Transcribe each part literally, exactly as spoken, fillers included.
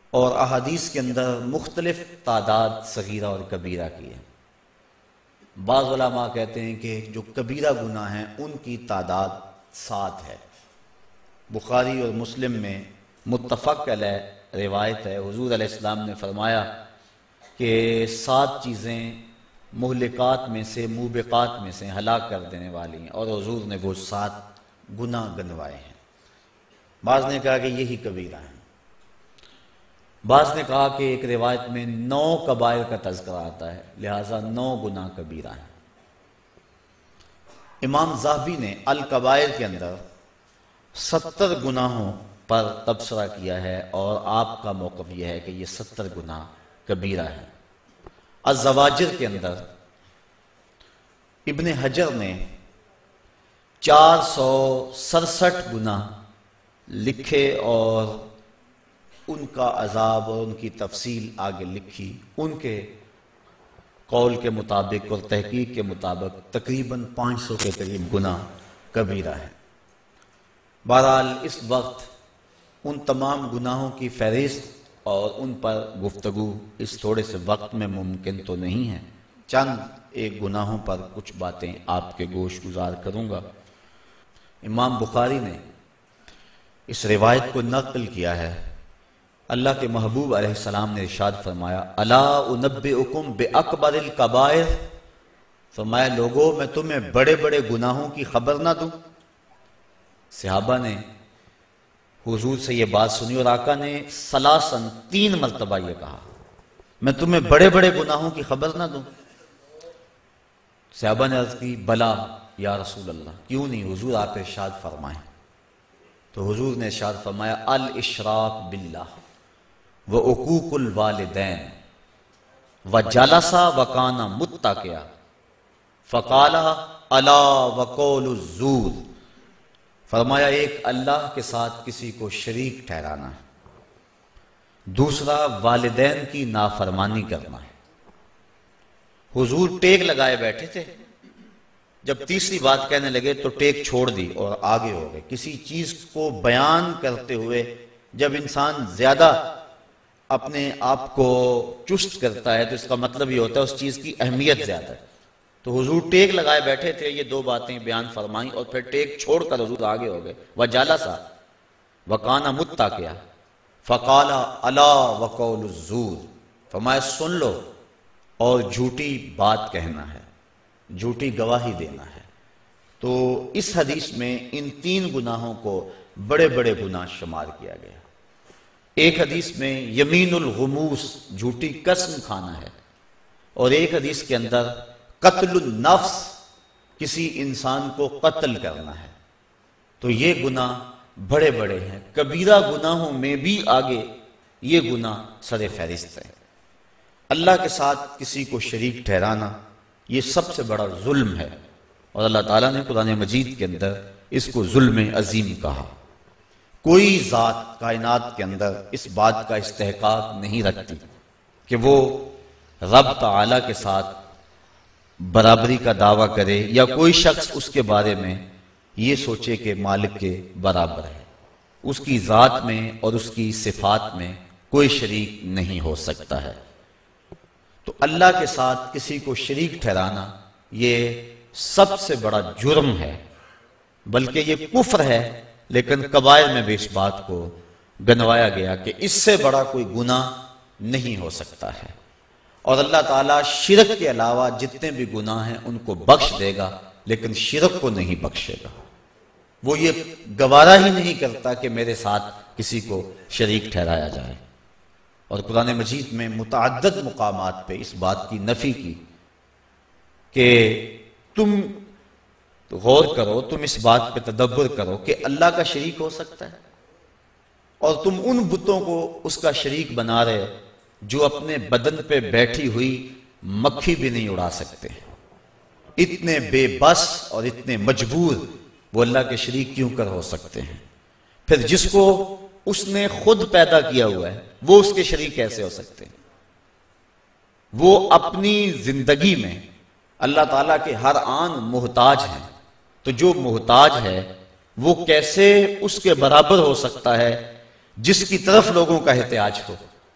اور احادیث کے اندر مختلف تعداد صغیرہ اور کبیرہ کی ہے۔ بعض علماء کہتے ہیں کہ جو کبیرہ گناہ ہیں ان کی تعداد سات ہے۔ بخاری اور مسلم میں متفق علیہ روایت ہے، حضور علیہ السلام نے فرمایا کہ سات چیزیں مہلکات میں سے، موبقات میں سے، ہلاک کر دینے والی ہیں، اور حضور نے وہ سات گناہ گنوائے ہیں۔ بعض نے کہا کہ یہی کبیرہ ہیں، بعض نے کہا کہ ایک روایت میں نو کبائر کا تذکرہ آتا ہے، لہٰذا نو گناہ کبیرہ ہیں۔ امام ذہبی نے الکبائر کے اندر ستر گناہوں پر تبصرہ کیا ہے، اور آپ کا موقف یہ ہے کہ یہ ستر گناہ کبیرہ ہیں۔ الزواجر کے اندر ابن حجر نے چار سو سڑسٹھ گناہ لکھے اور ان کا عذاب اور ان کی تفصیل آگے لکھی۔ ان کے قول کے مطابق اور تحقیق کے مطابق تقریباً پانچ سو کے قریب گناہ کبیرہ ہیں۔ بہرحال اس وقت ان تمام گناہوں کی فہرست اور ان پر گفتگو اس تھوڑے سے وقت میں ممکن تو نہیں ہے۔ چند ایک گناہوں پر کچھ باتیں آپ کے گوش گزار کروں گا۔ امام بخاری نے اس روایت کو نقل کیا ہے، اللہ کے محبوب علیہ السلام نے ارشاد فرمایا، الا انبئکم باکبر الکبائر، فرمایا لوگوں میں تمہیں بڑے بڑے گناہوں کی خبر نہ دوں؟ صحابہ نے حضور سے یہ بات سنی اور آقا نے سلاسن تین مرتبہ یہ کہا، میں تمہیں بڑے بڑے گناہوں کی خبر نہ دوں؟ صحابہ نے عرض کی بلا یا رسول اللہ، کیوں نہیں حضور، آپ ارشاد فرمائیں۔ تو حضور نے ارشاد فرمایا، الاشراک باللہ وعقوق الوالدین وجلس وکان متکئا فقال الا وقول الزور، فرمایا ایک اللہ کے ساتھ کسی کو شریک ٹھہرانا ہے، دوسرا والدین کی نافرمانی کرنا ہے۔ حضور ٹیک لگائے بیٹھے تھے، جب تیسری بات کہنے لگے تو ٹیک چھوڑ دی اور آگے ہو گئے۔ کسی چیز کو بیان کرتے ہوئے جب انسان زیادہ اپنے آپ کو چست کرتا ہے تو اس کا مطلب یہ ہوتا ہے اس چیز کی اہمیت زیادہ ہے۔ تو حضور ٹیک لگائے بیٹھے تھے، یہ دو باتیں بیان فرمائیں اور پھر ٹیک چھوڑ کر حضور آگے ہو گئے۔ وَجَلَسَ وَكَانَ مُتَّكِئًا فَقَالَ أَلَا وَقَوْلُ الزُّورِ، فرمایا سن لو، اور جھوٹی بات کہنا ہے، جھوٹی گواہی دینا ہے۔ تو اس حدیث میں ان تین گناہوں کو بڑے بڑے گناہ شمار کیا گیا۔ ایک حدیث میں یمین الغموس، جھوٹی قسم کھانا ہے، اور ایک حدیث کے اندر قتل النفس، کسی انسان کو قتل کرنا ہے۔ تو یہ گناہ بڑے بڑے ہیں۔ کبیرہ گناہوں میں بھی آگے یہ گناہ سر فہرست ہے۔ اللہ کے ساتھ کسی کو شریک ٹھہرانا یہ سب سے بڑا ظلم ہے، اور اللہ تعالیٰ نے قرآن مجید کے اندر اس کو ظلم عظیم کہا۔ کوئی ذات کائنات کے اندر اس بات کا استحقاق نہیں رکھتی کہ وہ رب تعالیٰ کے ساتھ برابری کا دعویٰ کرے، یا کوئی شخص اس کے بارے میں یہ سوچے کہ مالک کے برابر ہے۔ اس کی ذات میں اور اس کی صفات میں کوئی شریک نہیں ہو سکتا ہے۔ تو اللہ کے ساتھ کسی کو شریک ٹھہرانا یہ سب سے بڑا جرم ہے، بلکہ یہ کفر ہے، لیکن کبائر میں بھی اس بات کو گنوایا گیا کہ اس سے بڑا کوئی گناہ نہیں ہو سکتا ہے۔ اور اللہ تعالیٰ شرک کے علاوہ جتنے بھی گناہ ہیں ان کو بخش دے گا، لیکن شرک کو نہیں بخشے گا۔ وہ یہ گوارا ہی نہیں کرتا کہ میرے ساتھ کسی کو شریک ٹھہرایا جائے۔ اور قرآن مجید میں متعدد مقامات پہ اس بات کی نفی کی کہ تم غور کرو، تم اس بات پہ تدبر کرو کہ اللہ کا شریک ہو سکتا ہے، اور تم ان بتوں کو اس کا شریک بنا رہے جو اپنے بدن پہ بیٹھی ہوئی مکھی بھی نہیں اڑا سکتے۔ اتنے بے بس اور اتنے مجبور وہ اللہ کے شریک کیوں کر ہو سکتے ہیں؟ پھر جس کو اس نے خود پیدا کیا ہوا ہے وہ اس کے شریک کیسے ہو سکتے ہیں؟ وہ اپنی زندگی میں اللہ تعالیٰ کے ہر آن محتاج ہیں، تو جو محتاج ہے وہ کیسے اس کے برابر ہو سکتا ہے جس کی طرف لوگوں کا احتیاج ہو؟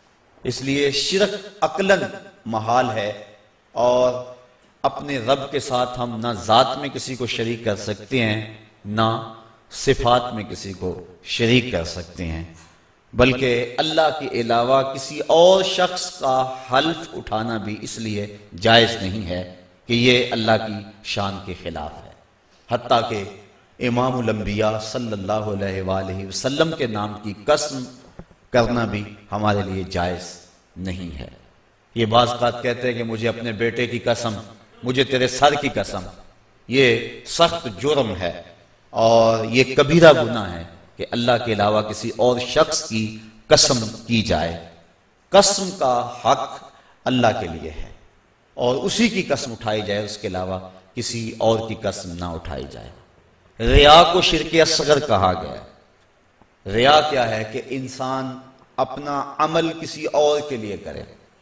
اس لیے شرک عقلاً محال ہے، اور اپنے رب کے ساتھ ہم نہ ذات میں کسی کو شریک کر سکتے ہیں نہ صفات میں کسی کو شریک کر سکتے ہیں، بلکہ اللہ کے علاوہ کسی اور شخص کا حلف اٹھانا بھی اس لیے جائز نہیں ہے کہ یہ اللہ کی شان کے خلاف ہے۔ حتیٰ کہ امام الانبیاء صلی اللہ علیہ وآلہ وسلم کے نام کی قسم کرنا بھی ہمارے لیے جائز نہیں ہے۔ یہ بعض اوقات کہتے ہیں کہ مجھے اپنے بیٹے کی قسم، مجھے تیرے سر کی قسم، یہ سخت جرم ہے اور یہ کبیرہ گناہ ہے کہ اللہ کے علاوہ کسی اور شخص کی قسم کی جائے۔ قسم کا حق اللہ کے لیے ہے اور اسی کی قسم اٹھائی جائے، اس کے علاوہ کسی اور کی قسم نہ اٹھائی جائے۔ ریا کو شرک اصغر کہا گیا ہے۔ ریا کیا ہے کہ انسان اپنا عمل کسی اور کے لیے کرے،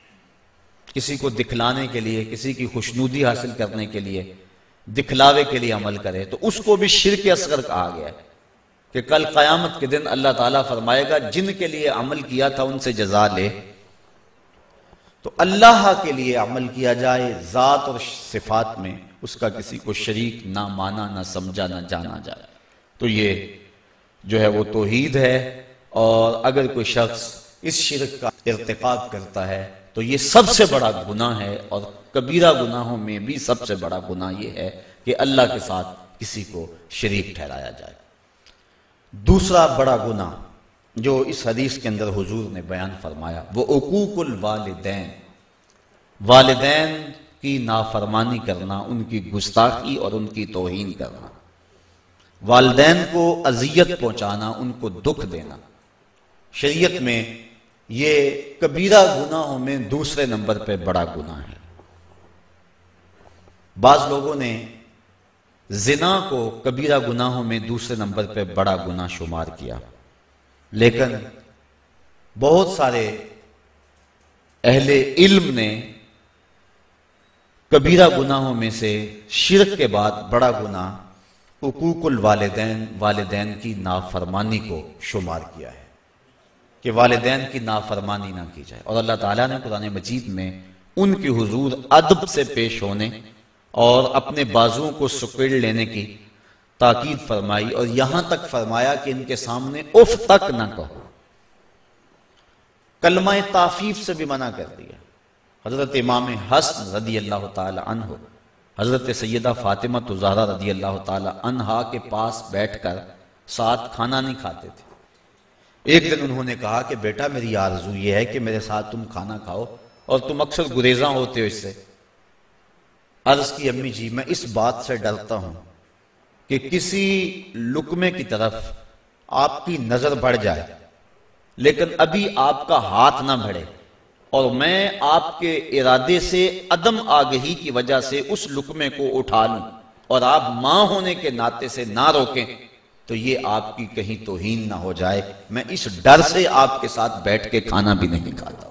کسی کو دکھلانے کے لیے، کسی کی خوشنودی حاصل کرنے کے لیے، دکھلاوے کے لیے عمل کرے، تو اس کو بھی شرک اصغر کہا گیا ہے کہ کل قیامت کے دن اللہ تعالیٰ فرمائے گا جن کے لیے عمل کیا تھا ان سے جزا لے۔ تو اللہ کے لیے عمل کیا جائے ذات اور صفات میں، اس کا کسی کو شریک نہ مانا، نہ سمجھا، نہ جانا جائے، تو یہ جو ہے وہ توحید ہے۔ اور اگر کوئی شخص اس شرک کا ارتکاب کرتا ہے تو یہ سب سے بڑا گناہ ہے، اور کبیرہ گناہوں میں بھی سب سے بڑا گناہ یہ ہے کہ اللہ کے ساتھ کسی کو شریک ٹھہرایا جائے۔ دوسرا بڑا گناہ جو اس حدیث کے اندر حضور نے بیان فرمایا وہ عقوق الوالدین، والدین کی نافرمانی کرنا، ان کی گستاخی اور ان کی توہین کرنا، والدین کو اذیت پہنچانا، ان کو دکھ دینا، شریعت میں یہ کبیرہ گناہوں میں دوسرے نمبر پہ بڑا گناہ ہے۔ بعض لوگوں نے زنا کو کبیرہ گناہوں میں دوسرے نمبر پہ بڑا گناہ شمار کیا، لیکن بہت سارے اہل علم نے کبیرہ گناہوں میں سے شرک کے بعد بڑا گناہ عقوق الوالدین، والدین کی نافرمانی کو شمار کیا ہے کہ والدین کی نافرمانی نہ کی جائے۔ اور اللہ تعالیٰ نے قرآن مجید میں ان کی حضور ادب سے پیش ہونے اور اپنے بازوؤں کو سکیڑ لینے کی تاکید فرمائی، اور یہاں تک فرمایا کہ ان کے سامنے اف تک نہ کہو۔ کلمہ تعفیف سے بھی منع کر دیا۔ حضرت امام حسن رضی اللہ تعالی عنہ حضرت سیدہ فاطمہ الزہرا رضی اللہ تعالی عنہا کے پاس بیٹھ کر ساتھ کھانا نہیں کھاتے تھے۔ ایک دن انہوں نے کہا کہ بیٹا میری آرزو یہ ہے کہ میرے ساتھ تم کھانا کھاؤ، اور تم اکثر گریزاں ہوتے ہو اس سے۔ عرض کی امی جی میں اس بات سے ڈرتا ہوں کہ کسی لقمے کی طرف آپ کی نظر بڑھ جائے لیکن ابھی آپ کا ہاتھ نہ بڑھے، اور میں آپ کے ارادے سے عدم آگہی کی وجہ سے اس لقمے کو اٹھا لوں اور آپ ماں ہونے کے ناطے سے نہ روکیں، تو یہ آپ کی کہیں توہین نہ ہو جائے۔ میں اس ڈر سے آپ کے ساتھ بیٹھ کے کھانا بھی نہیں کھاتا۔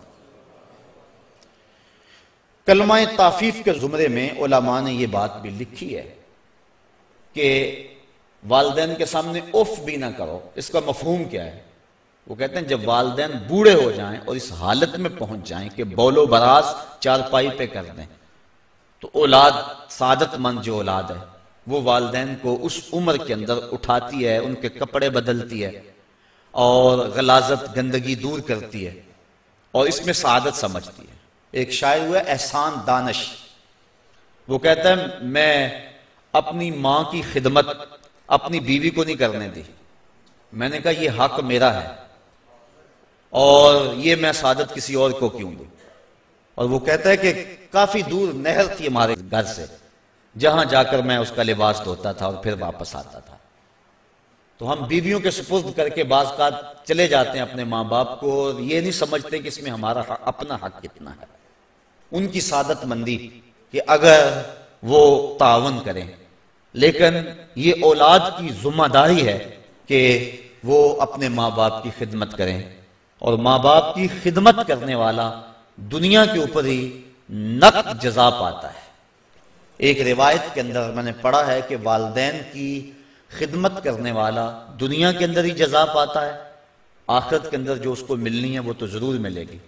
کلمہ تعفیف کے زمرے میں علماء نے یہ بات بھی لکھی ہے کہ والدین کے سامنے اف بھی نہ کرو۔ اس کا مفہوم کیا ہے؟ وہ کہتے ہیں جب والدین بوڑھے ہو جائیں اور اس حالت میں پہنچ جائیں کہ بول و براز چارپائی پہ کر دیں، تو اولاد، سعادت مند جو اولاد ہے وہ والدین کو اس عمر کے اندر اٹھاتی ہے، ان کے کپڑے بدلتی ہے اور غلاظت، گندگی دور کرتی ہے اور اس میں سعادت سمجھتی ہے۔ ایک شاعر ہوا احسان دانش، وہ کہتا ہے میں اپنی ماں کی خدمت اپنی بیوی کو نہیں کرنے دی، میں نے کہا یہ حق میرا ہے اور یہ میں سعادت کسی اور کو کیوں دوں۔ اور وہ کہتا ہے کہ کافی دور نہر تھی ہمارے گھر سے جہاں جا کر میں اس کا لباس دھوتا تھا اور پھر واپس آتا تھا۔ تو ہم بیویوں کے سپرد کر کے بعض کا چلے جاتے ہیں اپنے ماں باپ کو، اور یہ نہیں سمجھتے کہ اس میں ہمارا اپنا حق کتنا ہے۔ ان کی سعادت مندی کہ اگر وہ تعاون کریں، لیکن یہ اولاد کی ذمہ داری ہے کہ وہ اپنے ماں باپ کی خدمت کریں، اور ماں باپ کی خدمت کرنے والا دنیا کے اوپر ہی نقد جزا پاتا ہے۔ ایک روایت کے اندر میں نے پڑھا ہے کہ والدین کی خدمت کرنے والا دنیا کے اندر ہی جزا پاتا ہے، آخرت کے اندر جو اس کو ملنی ہے وہ تو ضرور ملے گی،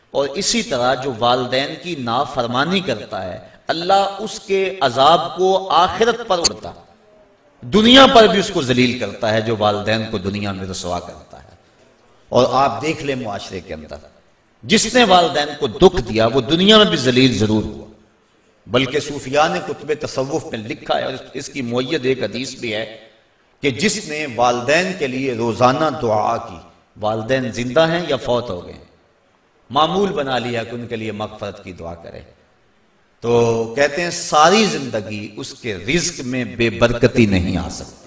اور اسی طرح جو والدین کی نافرمانی کرتا ہے اللہ اس کے عذاب کو آخرت پر اڑتا، دنیا پر بھی اس کو ذلیل کرتا ہے جو والدین کو دنیا میں رسوا کرتا ہے۔ اور آپ دیکھ لیں معاشرے کے اندر جس نے والدین کو دکھ دیا وہ دنیا میں بھی ذلیل ضرور ہوا، بلکہ صوفیاء نے کتب تصوف میں لکھا ہے اور اس کی مؤید ایک حدیث بھی ہے کہ جس نے والدین کے لیے روزانہ دعا کی، والدین زندہ ہیں یا فوت ہو گئے، معمول بنا لیا کہ ان کے لیے مغفرت کی دعا کرے، تو کہتے ہیں ساری زندگی اس کے رزق میں بے برکتی نہیں آ سکتی۔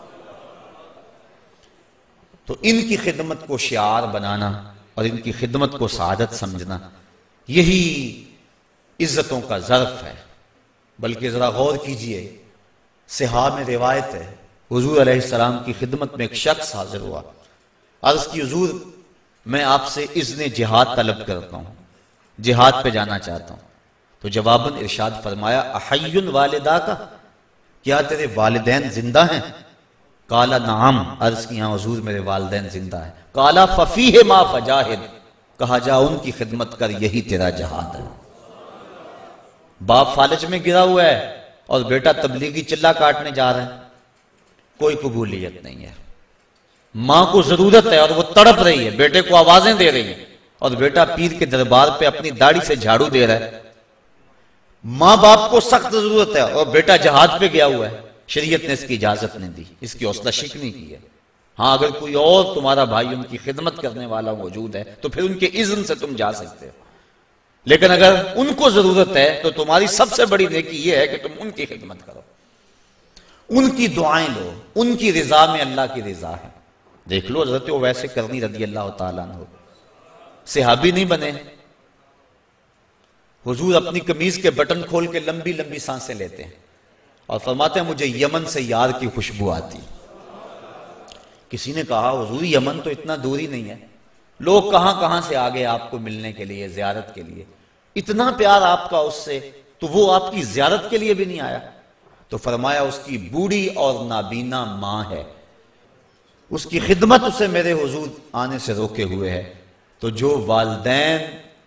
تو ان کی خدمت کو شعار بنانا اور ان کی خدمت کو سعادت سمجھنا یہی عزتوں کا ظرف ہے۔ بلکہ ذرا غور کیجئے، صحاح میں روایت ہے حضور علیہ السلام کی خدمت میں ایک شخص حاضر ہوا، عرض کی حضور میں آپ سے اذن جہاد طلب کرتا ہوں، جہاد پہ جانا چاہتا ہوں۔ تو جواباً ارشاد فرمایا احی والدہ کا، کیا تیرے والدین زندہ ہیں؟ قالا نعم، عرض کی ہاں حضور میرے والدین زندہ ہیں۔ قالا ففیہ ما فجاہد، کہا جا ان کی خدمت کر، یہی تیرا جہاد ہے۔ باپ فالج میں گرا ہوا ہے اور بیٹا تبلیغی چلہ کاٹنے جا رہا ہے، کوئی قبولیت نہیں ہے۔ ماں کو ضرورت ہے اور وہ تڑپ رہی ہے، بیٹے کو آوازیں دے رہی ہے، اور بیٹا پیر کے دربار پہ اپنی داڑھی سے جھاڑو دے رہا ہے۔ ماں باپ کو سخت ضرورت ہے اور بیٹا جہاد پہ گیا ہوا ہے، شریعت نے اس کی اجازت نہیں دی، اس کی حوصلہ شکنی کی ہے۔ ہاں اگر کوئی اور تمہارا بھائی ان کی خدمت کرنے والا موجود ہے تو پھر ان کے اذن سے تم جا سکتے ہو، لیکن اگر ان کو ضرورت ہے تو تمہاری سب سے بڑی نیکی یہ ہے کہ تم ان کی خدمت کرو، ان کی دعائیں لو، ان کی رضا میں اللہ کی رضا ہے۔ دیکھ لو حضرت اویس کرنی رضی اللہ تعالیٰ عنہ، صحابی نہیں بنے، حضور اپنی قمیض کے بٹن کھول کے لمبی لمبی سانسیں لیتے ہیں اور فرماتے ہیں مجھے یمن سے یار کی خوشبو آتی۔ کسی نے کہا حضور یمن تو اتنا دور ہی نہیں ہے، لوگ کہاں کہاں سے آگے آپ کو ملنے کے لیے، زیارت کے لیے، اتنا پیار آپ کا اس سے، تو وہ آپ کی زیارت کے لیے بھی نہیں آیا؟ تو فرمایا اس کی بوڑھی اور نابینا ماں ہے، اس کی خدمت اسے میرے حضور آنے سے روکے ہوئے ہے۔ تو جو والدین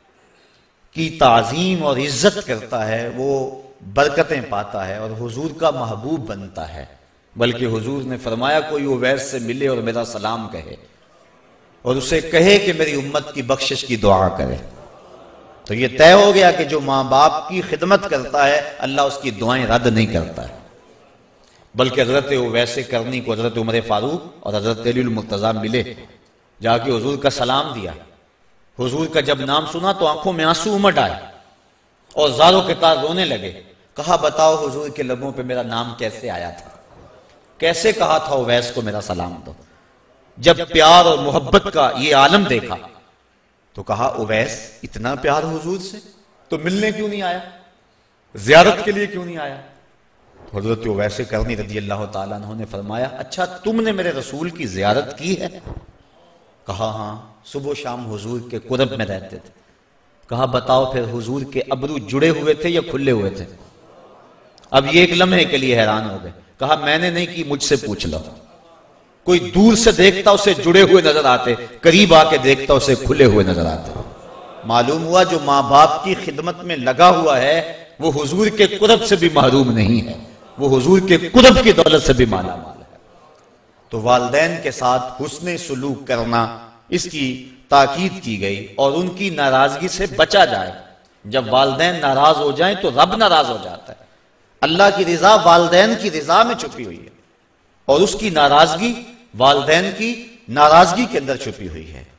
کی تعظیم اور عزت کرتا ہے وہ برکتیں پاتا ہے اور حضور کا محبوب بنتا ہے۔ بلکہ حضور نے فرمایا کوئی اویس سے ملے اور میرا سلام کہے اور اسے کہے کہ میری امت کی بخشش کی دعا کرے، تو یہ طے ہو گیا کہ جو ماں باپ کی خدمت کرتا ہے اللہ اس کی دعائیں رد نہیں کرتا ہے۔ بلکہ حضرت اویس کرنی کو حضرت عمر فاروق اور حضرت علی المرتضیٰ ملے، جا کے حضور کا سلام دیا، حضور کا جب نام سنا تو آنکھوں میں آنسو امڈ آئے اور زاروں کے تار رونے لگے۔ کہا بتاؤ حضور کے لبوں پہ میرا نام کیسے آیا تھا، کیسے کہا تھا اویس کو میرا سلام دو؟ جب پیار اور محبت کا یہ عالم دیکھا تو کہا اویس اتنا پیار حضور سے تو ملنے کیوں نہیں آیا، زیارت کے لیے کیوں نہیں آیا؟ حضرت اویس کرنی رضی اللہ تعالیٰ عنہ نے فرمایا اچھا تم نے میرے رسول کی زیارت کی ہے؟ کہا ہاں، صبح و شام حضور کے قرب میں رہتے تھے۔ کہا بتاؤ پھر حضور کے ابرو جڑے ہوئے تھے یا کھلے ہوئے تھے؟ اب یہ ایک لمحے کے لیے حیران ہو گئے۔ کہا میں نے نہیں کی، مجھ سے پوچھ لو۔ کوئی دور سے دیکھتا اسے جڑے ہوئے نظر آتے، قریب آ کے دیکھتا اسے کھلے ہوئے نظر آتے۔ معلوم ہوا جو ماں باپ کی خدمت میں لگا ہوا ہے وہ حضور کے قرب سے بھی محروم نہیں ہے، وہ حضور کے قرب کی دولت سے بھی مالا مال ہے۔ تو والدین کے ساتھ حسن سلوک کرنا اس کی تاکید کی گئی اور ان کی ناراضگی سے بچا جائے۔ جب والدین ناراض ہو جائیں تو رب ناراض ہو جاتا ہے۔ اللہ کی رضا والدین کی رضا میں چھپی ہوئی ہے اور اس کی ناراضگی والدین کی ناراضگی کے اندر چھپی ہوئی ہے۔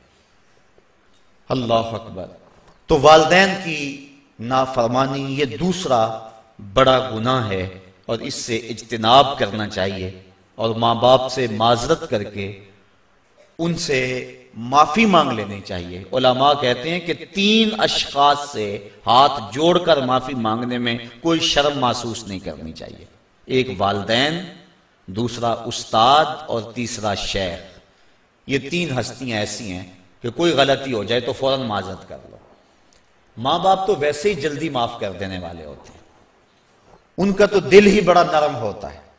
اللہ اکبر۔ تو والدین کی نافرمانی یہ دوسرا بڑا گناہ ہے اور اس سے اجتناب کرنا چاہیے اور ماں باپ سے معذرت کر کے ان سے معافی مانگ لینی چاہیے۔ علماء کہتے ہیں کہ تین اشخاص سے ہاتھ جوڑ کر معافی مانگنے میں کوئی شرم محسوس نہیں کرنی چاہیے۔ ایک والدین، دوسرا استاد اور تیسرا شیخ۔ یہ تین ہستیاں ایسی ہیں کہ کوئی غلطی ہو جائے تو فوراً معذرت کر لو۔ ماں باپ تو ویسے ہی جلدی معاف کر دینے والے ہوتے ہیں، ان کا تو دل ہی بڑا نرم ہوتا ہے۔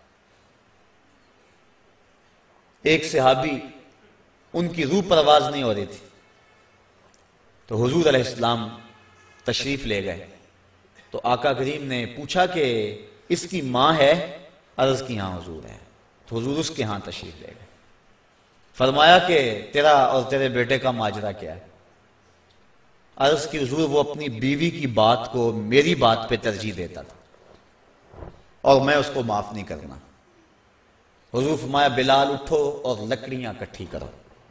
ایک صحابی ان کی روح پرواز نہیں ہو رہی تھی تو حضور علیہ السلام تشریف لے گئے تو آقا کریم نے پوچھا کہ اس کی ماں ہے؟ عرض کی ہاں حضور ہے۔ تو حضور اس کے ہاں تشریف لے گئے، فرمایا کہ تیرا اور تیرے بیٹے کا ماجرا کیا ہے؟ عرض کی حضور وہ اپنی بیوی کی بات کو میری بات پہ ترجیح دیتا تھا اور میں اس کو معاف نہیں کرنا۔ حضور فرمایا بلال اٹھو اور لکڑیاں اکٹھی کرو،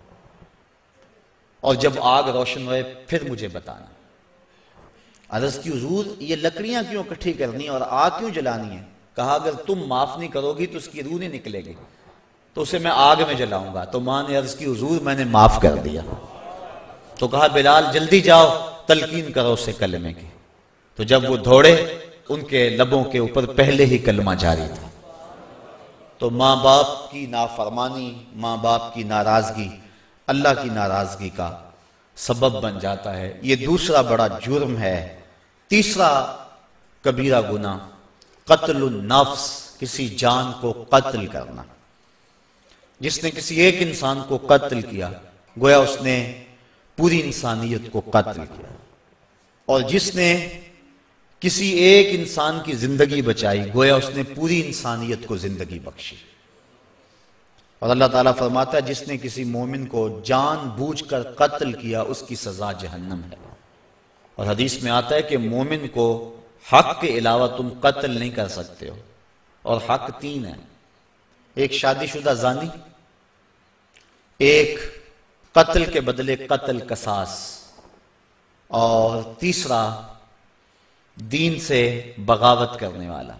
اور جب آگ روشن ہوئے پھر مجھے بتانا۔ عرض کی حضور یہ لکڑیاں کیوں اکٹھی کرنی اور آگ کیوں جلانی ہے؟ کہا اگر تم معاف نہیں کرو گی تو اس کی روح نہیں نکلے گی، تو اسے میں آگ میں جلاؤں گا۔ تو ماں نے عرض کی حضور میں نے معاف کر دیا۔ تو کہا بلال جلدی جاؤ تلقین کرو اسے کلمے کی۔ تو جب وہ دوڑے ان کے لبوں کے اوپر پہلے ہی کلمہ جاری تھا۔ تو ماں باپ کی نافرمانی، ماں باپ کی ناراضگی اللہ کی ناراضگی کا سبب بن جاتا ہے، یہ دوسرا بڑا جرم ہے۔ تیسرا کبیرہ گناہ قتل النفس، کسی جان کو قتل کرنا۔ جس نے کسی ایک انسان کو قتل کیا گویا اس نے پوری انسانیت کو قتل کیا، اور جس نے کسی ایک انسان کی زندگی بچائی گویا اس نے پوری انسانیت کو زندگی بخشی۔ اور اللہ تعالیٰ فرماتا ہے جس نے کسی مومن کو جان بوجھ کر قتل کیا اس کی سزا جہنم ہے۔ اور حدیث میں آتا ہے کہ مومن کو حق کے علاوہ تم قتل نہیں کر سکتے ہو، اور حق تین ہیں، ایک شادی شدہ زانی، ایک قتل کے بدلے قتل قصاص، اور تیسرا دین سے بغاوت کرنے والا۔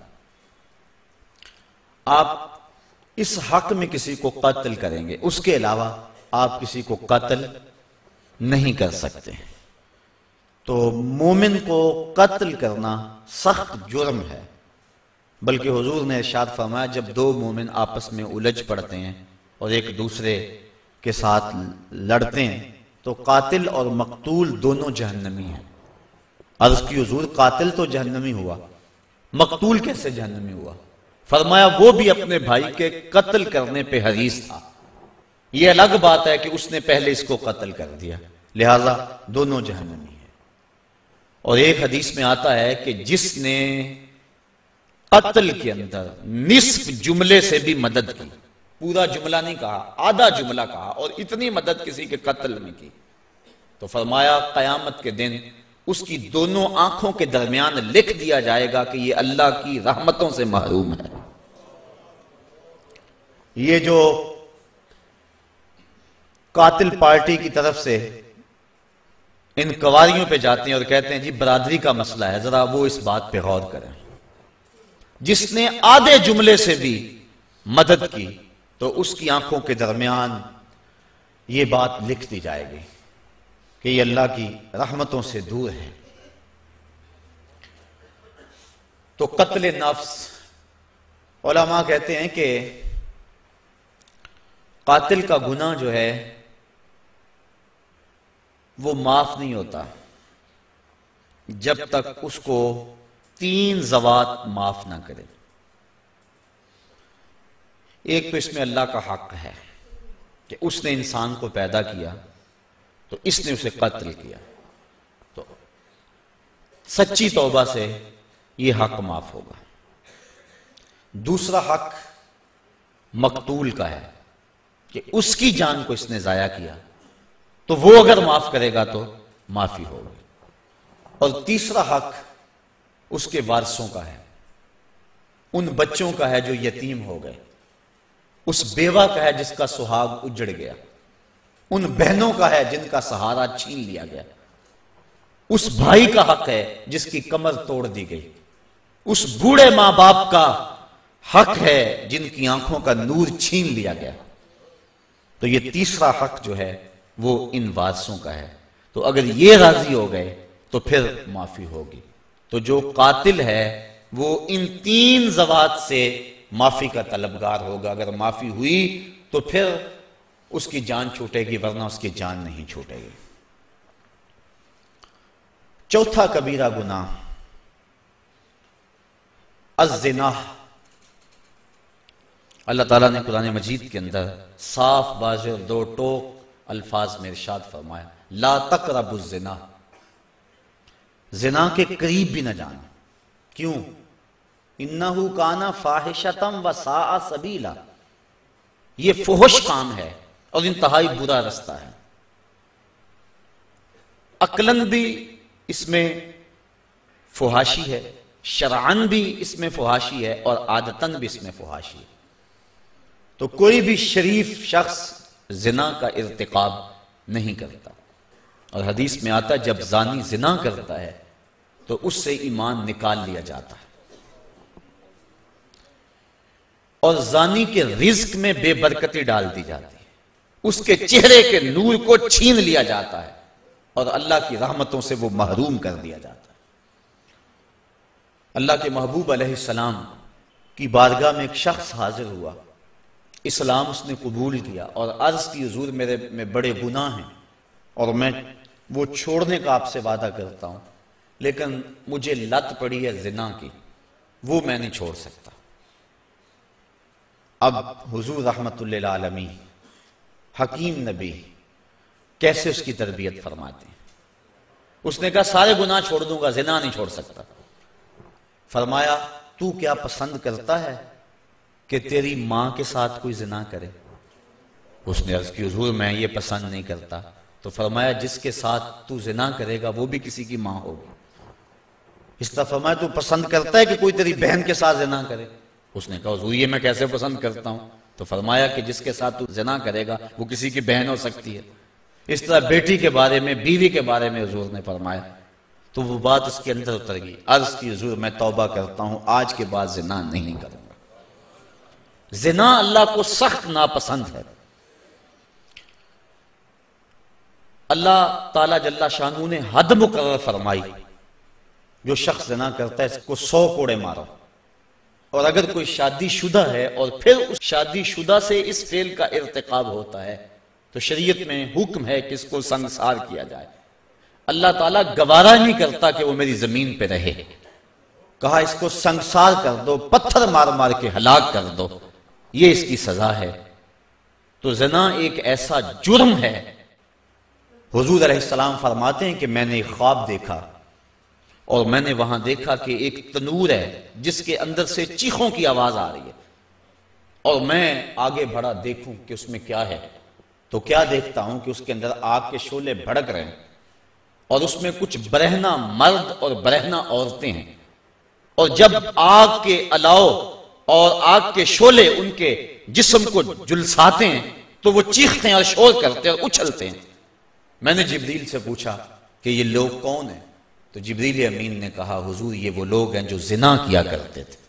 آپ اس حق میں کسی کو قتل کریں گے، اس کے علاوہ آپ کسی کو قتل نہیں کر سکتے۔ تو مومن کو قتل کرنا سخت جرم ہے، بلکہ حضور نے ارشاد فرمایا جب دو مومن آپس میں الجھ پڑتے ہیں اور ایک دوسرے کے ساتھ لڑتے ہیں تو قاتل اور مقتول دونوں جہنمی ہیں۔ عرض کی حضور قاتل تو جہنمی ہوا، مقتول کیسے جہنمی ہوا؟ فرمایا وہ بھی اپنے بھائی کے قتل کرنے پہ حریص تھا، یہ الگ بات ہے کہ اس نے پہلے اس کو قتل کر دیا، لہذا دونوں جہنمی ہیں۔ اور ایک حدیث میں آتا ہے کہ جس نے قتل کے اندر نصف جملے سے بھی مدد کی، پورا جملہ نہیں کہا، آدھا جملہ کہا، اور اتنی مدد کسی کے قتل میں کی، تو فرمایا قیامت کے دن اس کی دونوں آنکھوں کے درمیان لکھ دیا جائے گا کہ یہ اللہ کی رحمتوں سے محروم ہے۔ یہ جو قاتل پارٹی کی طرف سے ان قواریوں پہ جاتے ہیں اور کہتے ہیں جی برادری کا مسئلہ ہے، ذرا وہ اس بات پہ غور کریں، جس نے آدھے جملے سے بھی مدد کی تو اس کی آنکھوں کے درمیان یہ بات لکھ دی جائے گی کہ یہ اللہ کی رحمتوں سے دور ہے۔ تو قتل نفس، علماء کہتے ہیں کہ قاتل کا گناہ جو ہے وہ معاف نہیں ہوتا جب تک اس کو تین ذوات معاف نہ کرے۔ ایک تو اس میں اللہ کا حق ہے کہ اس نے انسان کو پیدا کیا تو اس نے اسے قتل کیا، تو سچی توبہ سے یہ حق معاف ہوگا۔ دوسرا حق مقتول کا ہے کہ اس کی جان کو اس نے ضائع کیا تو وہ اگر معاف کرے گا تو معافی ہوگی۔ اور تیسرا حق اس کے وارثوں کا ہے، ان بچوں کا ہے جو یتیم ہو گئے، اس بیوہ کا ہے جس کا سہاگ اجڑ گیا، ان بہنوں کا ہے جن کا سہارا چھین لیا گیا، اس بھائی کا حق ہے جس کی کمر توڑ دی گئی، اس بوڑھے ماں باپ کا حق ہے جن کی آنکھوں کا نور چھین لیا گیا۔ تو یہ تیسرا حق جو ہے وہ ان وارثوں کا ہے، تو اگر یہ راضی ہو گئے تو پھر معافی ہوگی۔ تو جو قاتل ہے وہ ان تین ذوات سے معافی کا طلبگار ہوگا، اگر معافی ہوئی تو پھر اس کی جان چھوٹے گی، ورنہ اس کی جان نہیں چھوٹے گی۔ چوتھا کبیرہ گناہ الزنا۔ اللہ تعالیٰ نے قرآن مجید کے اندر صاف واضح دو ٹوک الفاظ میں ارشاد فرمایا لا تقربوا الزنا، زنا کے قریب بھی نہ جانا. کیوں؟ انہو کان فاحشۃ وساء سبیلا، یہ فحش کام ہے اور انتہائی برا رستہ ہے. عقلاً بھی اس میں فحاشی ہے، شرعاً بھی اس میں فحاشی ہے، اور عادتاً بھی اس میں فحاشی ہے. تو کوئی بھی شریف شخص زنا کا ارتکاب نہیں کرتا. اور حدیث میں آتا ہے جب زانی زنا کرتا ہے تو اس سے ایمان نکال لیا جاتا ہے، اور زانی کے رزق میں بے برکتی ڈال دی جاتی ہے، اس کے چہرے کے نور کو چھین لیا جاتا ہے، اور اللہ کی رحمتوں سے وہ محروم کر دیا جاتا ہے. اللہ کے محبوب علیہ السلام کی بارگاہ میں ایک شخص حاضر ہوا، اسلام اس نے قبول کیا اور عرض کی حضور میرے میں بڑے گناہ ہیں اور میں وہ چھوڑنے کا آپ سے وعدہ کرتا ہوں، لیکن مجھے لت پڑی ہے زنا کی، وہ میں نہیں چھوڑ سکتا. اب حضور رحمت اللہ العالمین حکیم نبی کیسے اس کی تربیت فرماتے ہیں. اس نے کہا سارے گناہ چھوڑ دوں گا، زنا نہیں چھوڑ سکتا. فرمایا تو کیا پسند کرتا ہے کہ تیری ماں کے ساتھ کوئی زنا کرے؟ اس نے عرض کی حضور میں یہ پسند نہیں کرتا. تو فرمایا جس کے ساتھ تو زنا کرے گا وہ بھی کسی کی ماں ہوگی. اس طرح فرمایا تو پسند کرتا ہے کہ کوئی تیری بہن کے ساتھ زنا کرے؟ اس نے کہا حضور یہ میں کیسے پسند کرتا ہوں. تو فرمایا کہ جس کے ساتھ تو زنا کرے گا وہ کسی کی بہن ہو سکتی ہے. اس طرح بیٹی کے بارے میں، بیوی کے بارے میں حضور نے فرمایا. تو وہ بات اس کے اندر اتر گئی. عرض کی حضور میں توبہ کرتا ہوں، آج کے بعد زنا نہیں کروں گا. زنا اللہ کو سخت ناپسند ہے. اللہ تعالیٰ جل شانہ نے حد مقرر فرمائی، جو شخص زنا کرتا ہے اس کو سو کوڑے مارو. اور اگر کوئی شادی شدہ ہے اور پھر اس شادی شدہ سے اس فعل کا ارتکاب ہوتا ہے تو شریعت میں حکم ہے کہ اس کو سنگسار کیا جائے. اللہ تعالیٰ گوارا نہیں کرتا کہ وہ میری زمین پہ رہے، کہا اس کو سنگسار کر دو، پتھر مار مار کے ہلاک کر دو، یہ اس کی سزا ہے. تو زنا ایک ایسا جرم ہے. حضور علیہ السلام فرماتے ہیں کہ میں نے ایک خواب دیکھا اور میں نے وہاں دیکھا کہ ایک تنور ہے جس کے اندر سے چیخوں کی آواز آ رہی ہے، اور میں آگے بڑھا دیکھوں کہ اس میں کیا ہے. تو کیا دیکھتا ہوں کہ اس کے اندر آگ کے شعلے بھڑک رہے ہیں، اور اس میں کچھ برہنہ مرد اور برہنہ عورتیں ہیں، اور جب آگ کے الاؤ اور آگ کے شعلے ان کے جسم کو جلساتے ہیں تو وہ چیختے ہیں اور شور کرتے ہیں اور اچھلتے ہیں. میں نے جبریل سے پوچھا کہ یہ لوگ کون ہیں؟ تو جبریل امین نے کہا حضور یہ وہ لوگ ہیں جو زنا کیا کرتے تھے.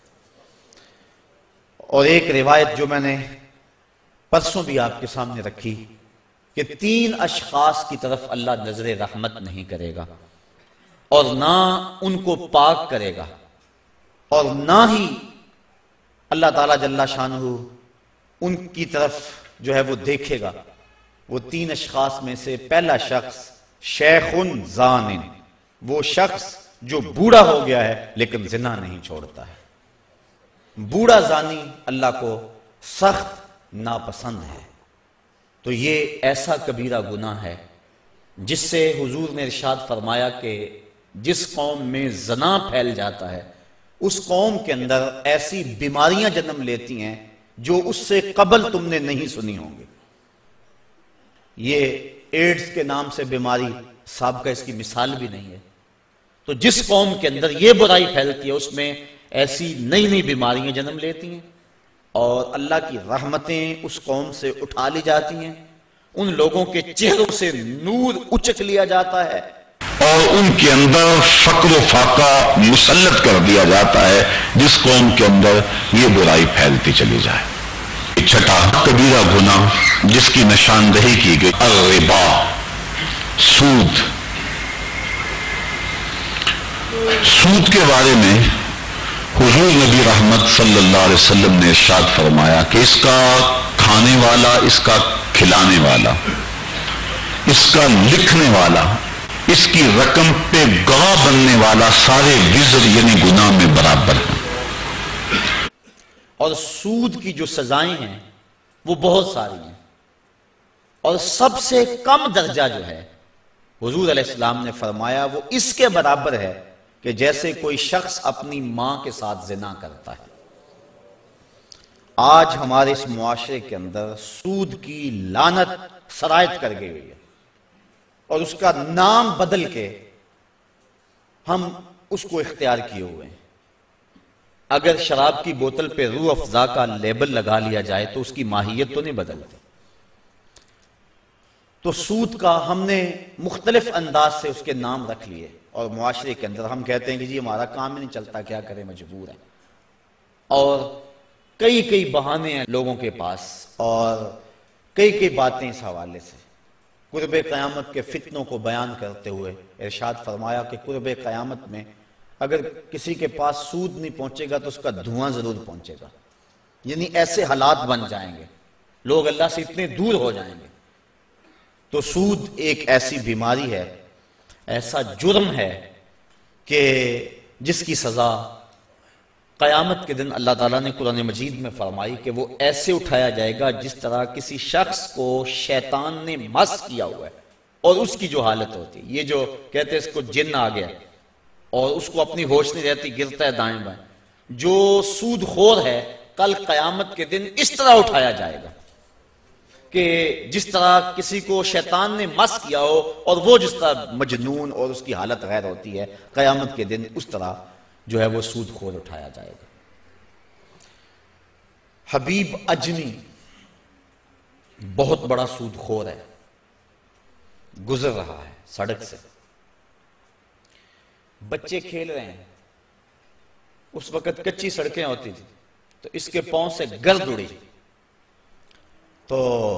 اور ایک روایت جو میں نے پرسوں بھی آپ کے سامنے رکھی کہ تین اشخاص کی طرف اللہ نظر رحمت نہیں کرے گا، اور نہ ان کو پاک کرے گا، اور نہ ہی اللہ تعالیٰ جل شانہ ان کی طرف جو ہے وہ دیکھے گا. وہ تین اشخاص میں سے پہلا شخص شیخ زان، وہ شخص جو بوڑھا ہو گیا ہے لیکن زنا نہیں چھوڑتا ہے. بوڑھا زانی اللہ کو سخت ناپسند ہے. تو یہ ایسا کبیرہ گناہ ہے جس سے حضور نے ارشاد فرمایا کہ جس قوم میں زنا پھیل جاتا ہے اس قوم کے اندر ایسی بیماریاں جنم لیتی ہیں جو اس سے قبل تم نے نہیں سنی ہوں گی. یہ ایڈز کے نام سے بیماری سابقہ اس کی مثال بھی نہیں ہے. تو جس قوم کے اندر یہ برائی پھیلتی ہے اس میں ایسی نئی نئی بیماریاں جنم لیتی ہیں، اور اللہ کی رحمتیں اس قوم سے اٹھا لی جاتی ہیں. ان لوگوں کے چہروں سے نور اچک لیا جاتا ہے، اور ان کے اندر فقر و فاقہ مسلط کر دیا جاتا ہے جس قوم کے اندر یہ برائی پھیلتی چلی جائے. چھٹا کبیرہ گناہ جس کی نشاندہی کی گئی الربا، سود. سود کے بارے میں حضور نبی رحمت صلی اللہ علیہ وسلم نے ارشاد فرمایا کہ اس کا کھانے والا، اس کا کھلانے والا، اس کا لکھنے والا، اس کی رقم پہ گواہ بننے والا سارے وزر یعنی گناہ میں برابر ہیں. اور سود کی جو سزائیں ہیں وہ بہت ساری ہیں، اور سب سے کم درجہ جو ہے حضور علیہ السلام نے فرمایا وہ اس کے برابر ہے کہ جیسے کوئی شخص اپنی ماں کے ساتھ زنا کرتا ہے۔ آج ہمارے اس معاشرے کے اندر سود کی لعنت سرایت کر گئی ہے اور اس کا نام بدل کے ہم اس کو اختیار کیے ہوئے ہیں۔ اگر شراب کی بوتل پہ روح افزا کا لیبل لگا لیا جائے تو اس کی ماہیت تو نہیں بدلتی۔ تو سود کا ہم نے مختلف انداز سے اس کے نام رکھ لیے اور معاشرے کے اندر ہم کہتے ہیں کہ جی ہمارا کام ہی نہیں چلتا، کیا کریں، مجبور ہے، اور کئی کئی بہانے ہیں لوگوں کے پاس اور کئی کئی باتیں اس حوالے سے۔ قرب قیامت کے فتنوں کو بیان کرتے ہوئے ارشاد فرمایا کہ قرب قیامت میں اگر کسی کے پاس سود نہیں پہنچے گا تو اس کا دھواں ضرور پہنچے گا، یعنی ایسے حالات بن جائیں گے، لوگ اللہ سے اتنے دور ہو جائیں گے۔ تو سود ایک ایسی بیماری ہے، ایسا جرم ہے کہ جس کی سزا قیامت کے دن اللہ تعالیٰ نے قرآن مجید میں فرمائی کہ وہ ایسے اٹھایا جائے گا جس طرح کسی شخص کو شیطان نے مس کیا ہوا ہے اور اس کی جو حالت ہوتی ہے، یہ جو کہتے ہیں اس کو جن آ گیا اور اس کو اپنی ہوش نہیں رہتی، گرتا ہے دائیں بائیں، جو سود خور ہے کل قیامت کے دن اس طرح اٹھایا جائے گا کہ جس طرح کسی کو شیطان نے مس کیا ہو اور وہ جس طرح مجنون اور اس کی حالت غیر ہوتی ہے، قیامت کے دن اس طرح جو ہے وہ سود خور اٹھایا جائے گا۔ حبیب اجمی بہت بڑا سود خور ہے، گزر رہا ہے سڑک سے، بچے کھیل رہے ہیں، اس وقت کچی سڑکیں ہوتی تھی تو اس کے پاؤں سے گرد اڑی، تو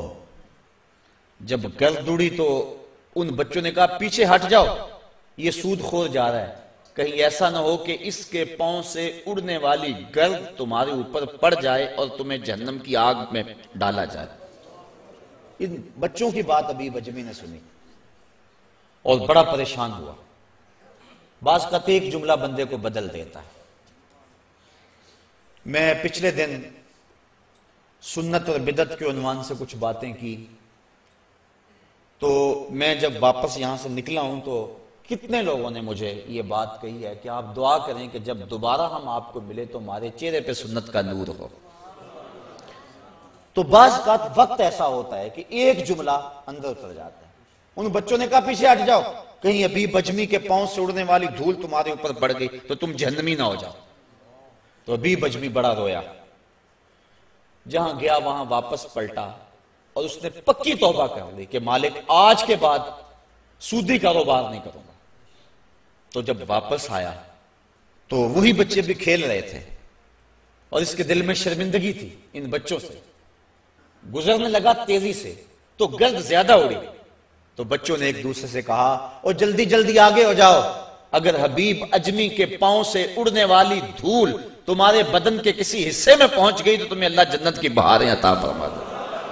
جب گرد اڑی تو ان بچوں نے کہا پیچھے ہٹ جاؤ، یہ سود خور جا رہا ہے، کہیں ایسا نہ ہو کہ اس کے پاؤں سے اڑنے والی گرد تمہارے اوپر پڑ جائے اور تمہیں جہنم کی آگ میں ڈالا جائے۔ ان بچوں کی بات ابھی بجمی نے سنی اور بڑا پریشان ہوا۔ بعض کا ایک جملہ بندے کو بدل دیتا ہے۔ میں پچھلے دن سنت اور بدعت کے عنوان سے کچھ باتیں کی، تو میں جب واپس یہاں سے نکلا ہوں تو کتنے لوگوں نے مجھے یہ بات کہی ہے کہ آپ دعا کریں کہ جب دوبارہ ہم آپ کو ملے تو ہمارے چہرے پہ سنت کا نور ہو۔ تو بعض کا وقت ایسا ہوتا ہے کہ ایک جملہ اندر اتر جاتا ہے۔ ان بچوں نے کہا پیچھے ہٹ جاؤ، کہیں ابھی بجمی کے پاؤں سے اڑنے والی دھول تمہارے اوپر پڑ گئی تو تم جہنمی نہ ہو جاؤ۔ تو ابھی بجمی بڑا رویا، جہاں گیا وہاں واپس پلٹا اور اس نے پکی توبہ کر لی کہ مالک آج کے بعد سودی کاروبار نہیں کروں گا۔ تو جب واپس آیا تو وہی بچے بھی کھیل رہے تھے اور اس کے دل میں شرمندگی تھی ان بچوں سے، گزرنے لگا تیزی سے تو گرد زیادہ اڑی، تو بچوں نے ایک دوسرے سے کہا اور جلدی جلدی آگے ہو جاؤ، اگر حبیب اجمی کے پاؤں سے اڑنے والی دھول تمہارے بدن کے کسی حصے میں پہنچ گئی تو تمہیں اللہ جنت کی بہاریں عطا فرما دے۔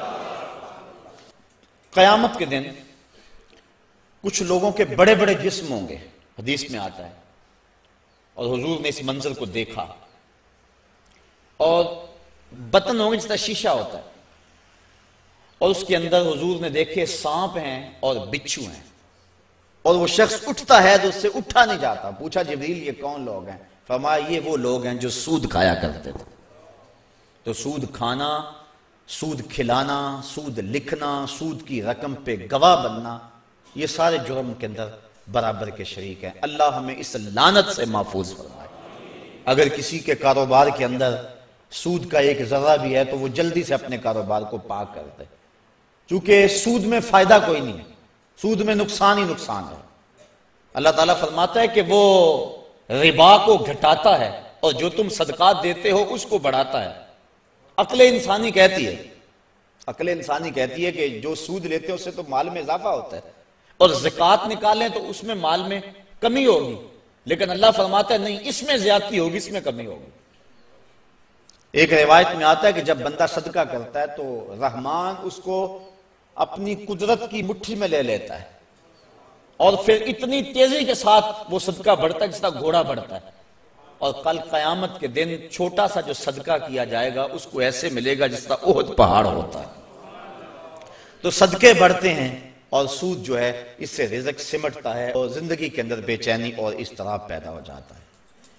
قیامت کے دن کچھ لوگوں کے بڑے بڑے جسم ہوں گے، حدیث میں آتا ہے، اور حضور نے اس منظر کو دیکھا، اور بطن ہوں گے جس طرح شیشہ ہوتا ہے، اور اس کے اندر حضور نے دیکھے سانپ ہیں اور بچھو ہیں، اور وہ شخص اٹھتا ہے تو اس سے اٹھا نہیں جاتا۔ پوچھا جبریل یہ کون لوگ ہیں؟ فرمایا یہ وہ لوگ ہیں جو سود کھایا کرتے تھے۔ تو سود کھانا، سود کھلانا، سود لکھنا، سود کی رقم پہ گواہ بننا، یہ سارے جرم کے اندر برابر کے شریک ہیں۔ اللہ ہمیں اس لعنت سے محفوظ فرمائے۔ اگر کسی کے کاروبار کے اندر سود کا ایک ذرہ بھی ہے تو وہ جلدی سے اپنے کاروبار کو پاک کر دے، چونکہ سود میں فائدہ کوئی نہیں ہے، سود میں نقصان ہی نقصان ہے۔ اللہ تعالیٰ فرماتا ہے کہ وہ ربا کو گھٹاتا ہے اور جو تم صدقات دیتے ہو اس کو بڑھاتا ہے۔ عقل انسانی کہتی ہے عقل انسانی کہتی ہے کہ جو سود لیتے ہیں اس سے تو مال میں اضافہ ہوتا ہے، اور زکوٰۃ نکالیں تو اس میں مال میں کمی ہوگی، لیکن اللہ فرماتا ہے نہیں، اس میں زیادتی ہوگی، اس میں کمی ہوگی۔ ایک روایت میں آتا ہے کہ جب بندہ صدقہ کرتا ہے تو رحمان اس کو اپنی قدرت کی مٹھی میں لے لیتا ہے، اور پھر اتنی تیزی کے ساتھ وہ صدقہ بڑھتا ہے جس طرح گھوڑا بڑھتا ہے، اور کل قیامت کے دن چھوٹا سا جو صدقہ کیا جائے گا اس کو ایسے ملے گا جس طرح احد پہاڑ ہوتا ہے۔ تو صدقے بڑھتے ہیں، اور سود جو ہے اس سے رزق سمٹتا ہے اور زندگی کے اندر بے چینی اور اضطراب پیدا ہو جاتا ہے۔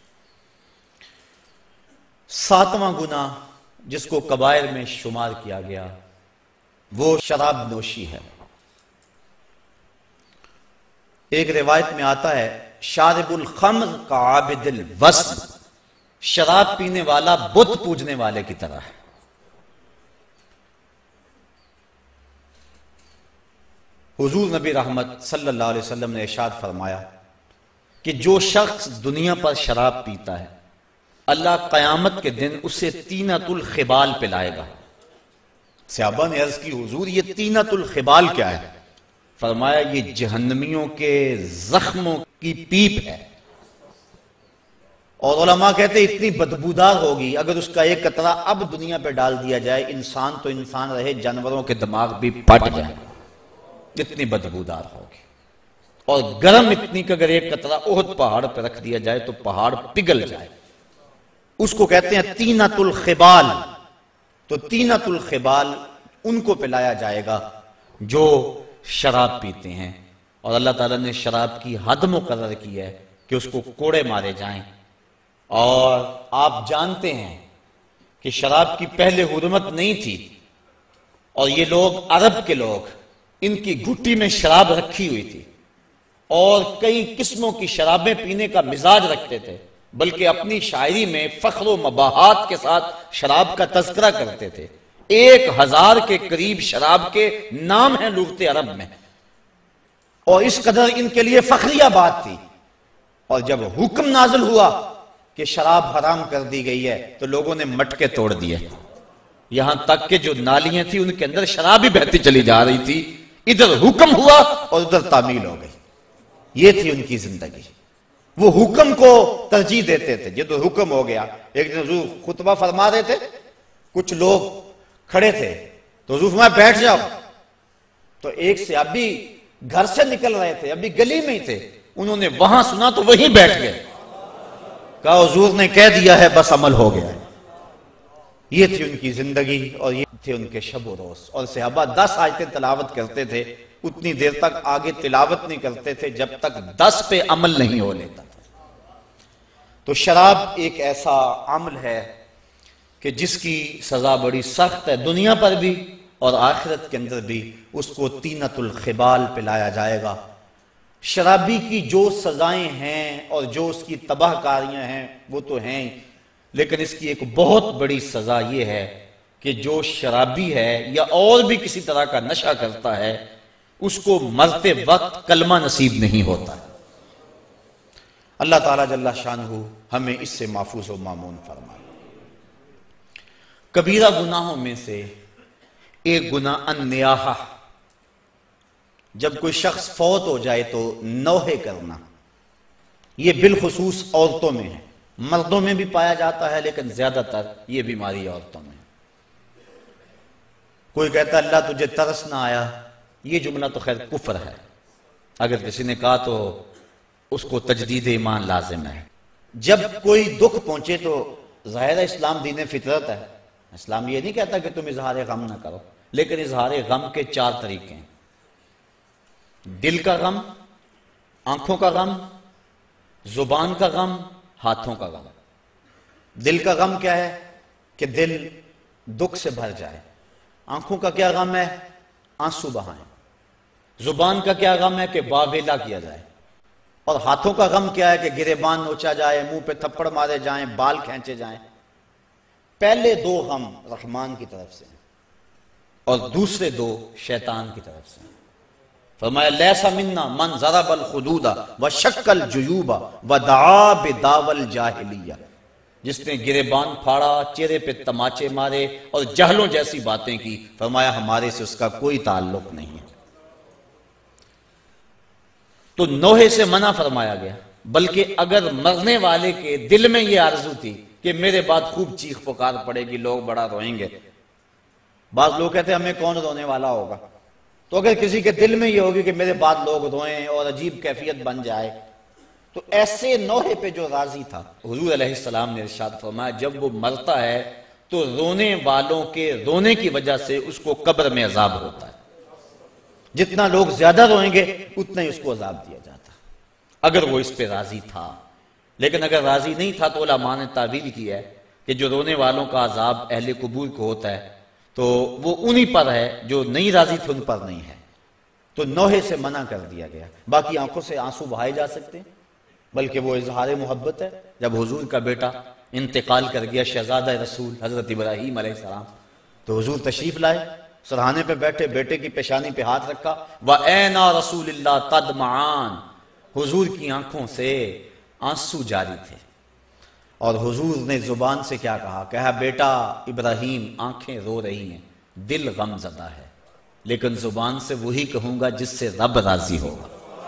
ساتواں گناہ جس کو کبائر میں شمار کیا گیا وہ شراب نوشی ہے۔ ایک روایت میں آتا ہے شارب الخمر کا عابد الوثن، شراب پینے والا بت پوجنے والے کی طرح ہے۔ حضور نبی رحمت صلی اللہ علیہ وسلم نے ارشاد فرمایا کہ جو شخص دنیا پر شراب پیتا ہے اللہ قیامت کے دن اسے تینت الخبال پلائے گا۔ صحابہ نے عرض کی حضور یہ تینت الخبال کیا ہے؟ فرمایا یہ جہنمیوں کے زخموں کی پیپ ہے، اور علماء کہتے ہیں اتنی بدبودار ہوگی اگر اس کا ایک قطرہ اب دنیا پہ ڈال دیا جائے، انسان تو انسان رہے جانوروں کے دماغ بھی پھٹ جائے، اتنی بدبودار ہوگی، اور گرم اتنی کہ اگر ایک قطرہ احد پہاڑ پہ رکھ دیا جائے تو پہاڑ پگھل جائے۔ اس کو کہتے ہیں تینت الخبال۔ تو تینت الخبال ان کو پلایا جائے گا جو شراب پیتے ہیں، اور اللہ تعالیٰ نے شراب کی حد مقرر کی ہے کہ اس کو کوڑے مارے جائیں۔ اور آپ جانتے ہیں کہ شراب کی پہلے حرمت نہیں تھی، اور یہ لوگ عرب کے لوگ ان کی گھٹی میں شراب رکھی ہوئی تھی اور کئی قسموں کی شرابیں پینے کا مزاج رکھتے تھے، بلکہ اپنی شاعری میں فخر و مباحات کے ساتھ شراب کا تذکرہ کرتے تھے۔ ایک ہزار کے قریب شراب کے نام ہیں لغت عرب میں، اور اس قدر ان کے لیے فخریہ بات تھی۔ اور جب حکم نازل ہوا کہ شراب حرام کر دی گئی ہے تو لوگوں نے مٹکے توڑ دیے، یہاں تک کہ جو نالیاں تھیں ان کے اندر شراب ہی بہتی چلی جا رہی تھی۔ ادھر حکم ہوا اور ادھر تعمیل ہو گئی۔ یہ تھی ان کی زندگی، وہ حکم کو ترجیح دیتے تھے۔ جب تو حکم ہو گیا، ایک دن حضور خطبہ فرما رہے تھے، کچھ لوگ کھڑے تھے تو حضور فرمایا بیٹھ جاؤ، تو ایک سے ابھی گھر سے نکل رہے تھے، ابھی گلی میں ہی تھے، انہوں نے وہاں سنا تو وہیں بیٹھ گئے، کہا حضور نے کہہ دیا ہے بس عمل ہو گیا۔ یہ تھی ان کی زندگی اور یہ تھے ان کے شب و روز۔ اور صحابہ دس آیتیں تلاوت کرتے تھے، اتنی دیر تک آگے تلاوت نہیں کرتے تھے جب تک دس پہ عمل نہیں ہو لیتا تھا۔ تو شراب ایک ایسا عمل ہے کہ جس کی سزا بڑی سخت ہے، دنیا پر بھی اور آخرت کے اندر بھی اس کو تینت الخبال پلایا جائے گا۔ شرابی کی جو سزائیں ہیں اور جو اس کی تباہ کاریاں ہیں وہ تو ہیں، لیکن اس کی ایک بہت بڑی سزا یہ ہے کہ جو شرابی ہے یا اور بھی کسی طرح کا نشہ کرتا ہے اس کو مرتے وقت کلمہ نصیب نہیں ہوتا۔ اللہ تعالیٰ جل شانہ ہمیں اس سے محفوظ و مامون فرمائے۔ کبیرہ گناہوں میں سے ایک گناہ النیاحہ، جب کوئی شخص فوت ہو جائے تو نوحے کرنا، یہ بالخصوص عورتوں میں ہے، مردوں میں بھی پایا جاتا ہے لیکن زیادہ تر یہ بیماری عورتوں میں ہے۔ کوئی کہتا ہے اللہ تجھے ترس نہ آیا، یہ جملہ تو خیر کفر ہے، اگر کسی نے کہا تو اس کو تجدید ایمان لازم ہے۔ جب کوئی دکھ پہنچے تو ظاہر اسلام دین فطرت ہے، اسلام یہ نہیں کہتا کہ تم اظہار غم نہ کرو، لیکن اظہار غم کے چار طریقے ہیں: دل کا غم، آنکھوں کا غم، زبان کا غم، ہاتھوں کا غم۔ دل کا غم کیا ہے؟ کہ دل دکھ سے بھر جائے۔ آنکھوں کا کیا غم ہے؟ آنسو بہائیں۔ زبان کا کیا غم ہے؟ کہ واویلا کیا جائے۔ اور ہاتھوں کا غم کیا ہے؟ کہ گریبان نوچا جائے، منہ پہ تھپڑ مارے جائیں، بال کھینچے جائیں۔ پہلے دو غم رحمان کی طرف سے اور دوسرے دو شیطان کی طرف سے۔ فرمایا لیسا منا من ضرب الخدود وشق الجیوب ودعا بدعوی الجاہلیہ، جس نے گریبان پھاڑا، چہرے پہ تماچے مارے اور جہلوں جیسی باتیں کی، فرمایا ہمارے سے اس کا کوئی تعلق نہیں ہے۔ تو نوحے سے منع فرمایا گیا، بلکہ اگر مرنے والے کے دل میں یہ آرزو تھی کہ میرے بعد خوب چیخ پکار پڑے گی، لوگ بڑا روئیں گے، بعض لوگ کہتے ہیں ہمیں کون رونے والا ہوگا، تو اگر کسی کے دل میں یہ ہوگی کہ میرے بعد لوگ روئیں اور عجیب کیفیت بن جائے، تو ایسے نوحے پہ جو راضی تھا، حضور علیہ السلام نے ارشاد فرمایا جب وہ مرتا ہے تو رونے والوں کے رونے کی وجہ سے اس کو قبر میں عذاب ہوتا ہے۔ جتنا لوگ زیادہ روئیں گے اتنا ہی اس کو عذاب دیا جاتا، اگر وہ اس پہ راضی تھا۔ لیکن اگر راضی نہیں تھا تو علماء نے تعبیر کی ہے کہ جو رونے والوں کا عذاب اہل قبور کو ہوتا ہے تو وہ انہی پر ہے، جو نہیں راضی تھے ان پر نہیں ہے، تو نوحے سے منع کر دیا گیا۔ باقی آنکھوں سے آنسو بہائے جا سکتے ہیں، بلکہ وہ اظہار محبت ہے۔ جب حضور کا بیٹا انتقال کر گیا، شہزادہ رسول حضرت ابراہیم علیہ السلام، تو حضور تشریف لائے، سرہانے پہ بیٹھے، بیٹے کی پیشانی پہ ہاتھ رکھا، وَأَيْنَا رَسُولِ اللَّهِ تَدْمَعَانِ، حضور کی آنکھوں سے آنسو جاری تھے۔ اور حضور نے زبان سے کیا کہا؟ کہا بیٹا ابراہیم آنکھیں رو رہی ہیں، دل غم زدہ ہے، لیکن زبان سے وہی کہوں گا جس سے رب راضی ہوگا،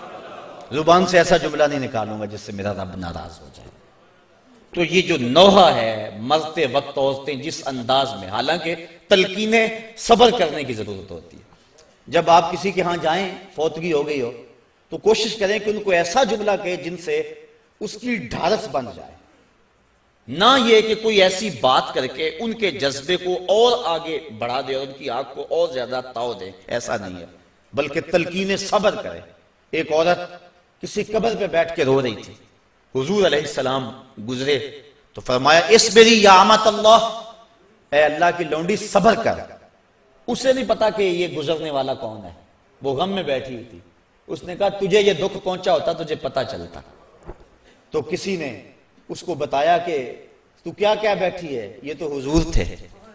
زبان سے ایسا جملہ نہیں نکالوں گا جس سے میرا رب ناراض ہو جائے۔ تو یہ جو نوحہ ہے، مرتے وقت عورتیں جس انداز میں، حالانکہ تلقین صبر کرنے کی ضرورت ہوتی ہے۔ جب آپ کسی کے ہاں جائیں، فوتگی ہو گئی ہو، تو کوشش کریں کہ ان کو ایسا جملہ کہے جن سے اس کی ڈھارس بن جائے، نہ یہ کہ کوئی ایسی بات کر کے ان کے جذبے کو اور آگے بڑھا دے اور ان کی آنکھ کو اور زیادہ تاؤ دے، ایسا نہیں ہے، بلکہ تلقین صبر کرے۔ ایک عورت کسی قبر پہ بیٹھ کے رو رہی تھی، حضور علیہ السلام گزرے تو فرمایا اصبری یا امت اللہ، اے اللہ کی لونڈی صبر کر۔ اسے نہیں پتا کہ یہ گزرنے والا کون ہے، وہ غم میں بیٹھی ہوئی تھی۔ اس نے کہا تجھے یہ دکھ پہنچا ہوتا تجھے پتا چلتا۔ تو کسی نے اس کو بتایا کہ تو کیا کیا بیٹھی ہے، یہ تو حضور تھے۔